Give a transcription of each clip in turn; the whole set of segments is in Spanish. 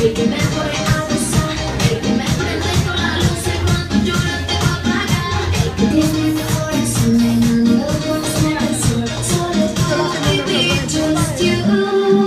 el que me pone a gozar, el que me prende con la luz cuando yo la tengo apagada, el que tiene mi corazón llenando con el sol, sobre todo baby, just you.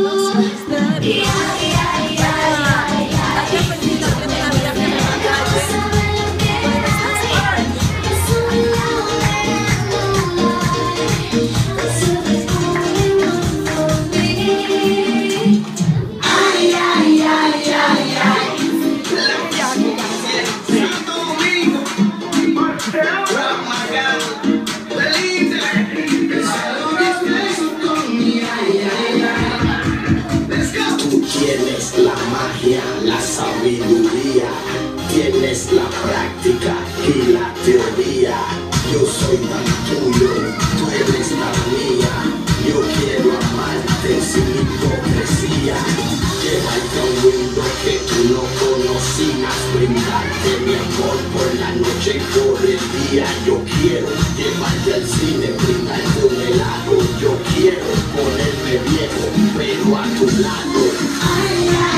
Tienes la magia, la sabiduría, tienes la práctica y la teoría. Yo soy tan tuyo, tú eres la mía. Yo quiero amarte sin hipocresía. Llevarte a un mundo que tú no conocías, brindarte mi amor por la noche y por el día. Yo quiero llevarte al cine, brindarte un helado. Yo quiero ponerme viejo, pero a tu lado. Ay, ay.